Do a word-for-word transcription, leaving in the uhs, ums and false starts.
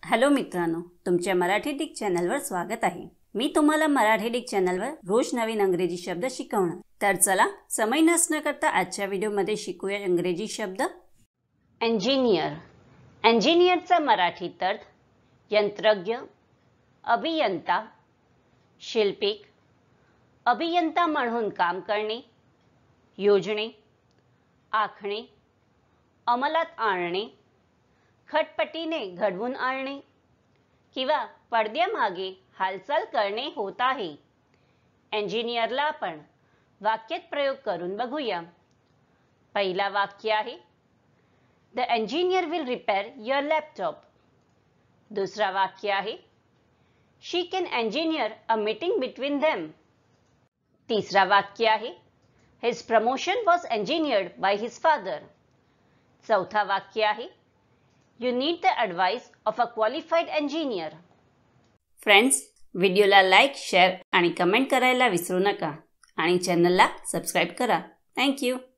Hello मित्रांनो, तुमच्या Marathi Dick चॅनलवर स्वागत आहे। मी तुम्हाला मराठी डिक चॅनलवर रोज नवीन इंग्रजी शब्द शिकवणार। तर चला समय नष्ट न करता आजच्या व्हिडिओमध्ये शिकूया इंग्रजी शब्द। इंजिनियर। इंजिनियरचा मराठी अर्थ यंत्रज्ञ, अभियंता, शिल्पिक, अभियंता म्हणून काम करणे, योजणे, आखणे, अंमलात आणणे, खटपटीने घडवून आणणे किंवा पडद्यामागे हालचाल करणे होत आहे। इंजिनियरला आपण वाक्यात प्रयोग करून बघूया। पहिला वाक्य आहे, the engineer will repair your laptop. दुसरा वाक्य आहे, she can engineer a meeting between them. तिसरा वाक्य आहे, his promotion was engineered by his father. चौथा वाक्य आहे, You need the advice of a qualified engineer. Friends, व्हिडिओला लाईक, शेअर आणि कमेंट करायला विसरू नका आणि चॅनलला सबस्क्राइब करा। Thank you.